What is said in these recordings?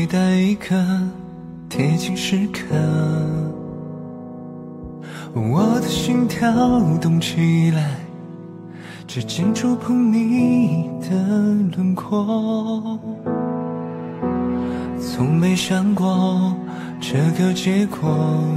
期待一个贴近时刻，我的心跳动起来，指尖触碰你的轮廓。从没想过这个结果，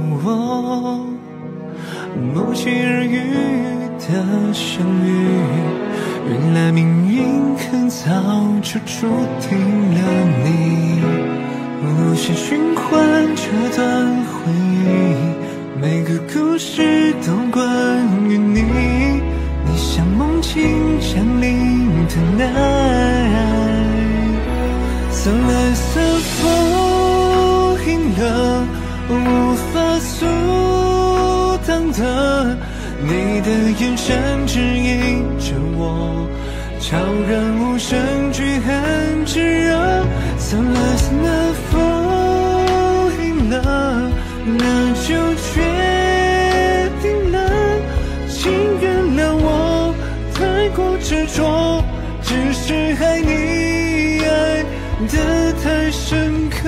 不期而遇的相遇，原来命运很早就注定了你。无限循环这段回忆，每个故事都关于你。你像梦境降临的爱，色来色风影了无法阻挡的，你的眼神指引着我，悄然无声却很炙热。Sunless 那风影了，那就决定了，请原谅我太过执着，只是爱你爱得太深刻。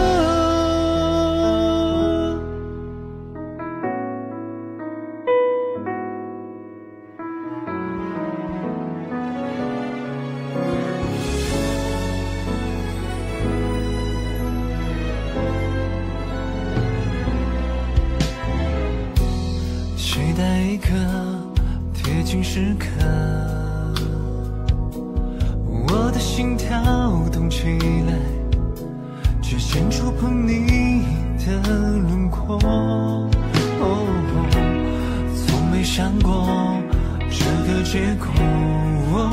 期待一个贴近时刻，我的心跳动起来，指尖触碰你的轮廓。从没想过这个结果，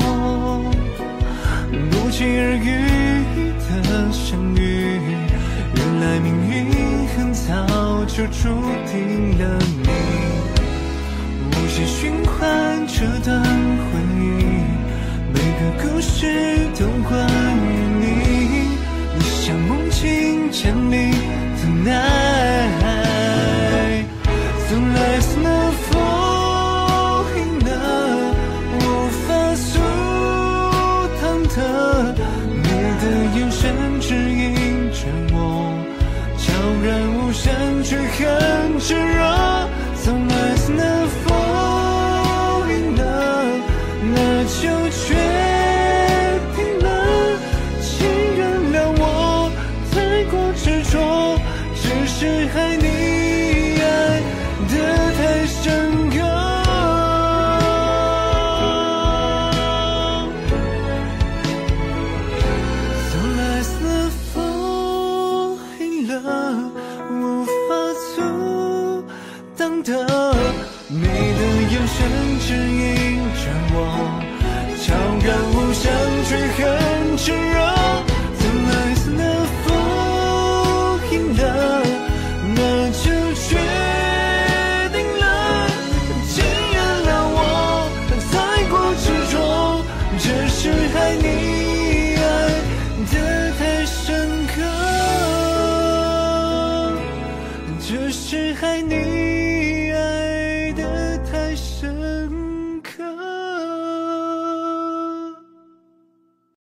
不期而遇的相遇，原来命运很早就注定了你。无限循环这段回忆，每个故事都关于你。你像梦境降临的爱，从来自那风影了无法阻挡的，你的眼神指引着我，悄然无声却很炙热。从来自那风影了，那就决定了，请原谅我太过执着，只是爱你爱得太深刻。从来自那风影了无法阻挡的，你的眼神指引着我，悄然无声却很炙热。从来自那风影了，那就决定了，请原谅我太过执着，只是爱你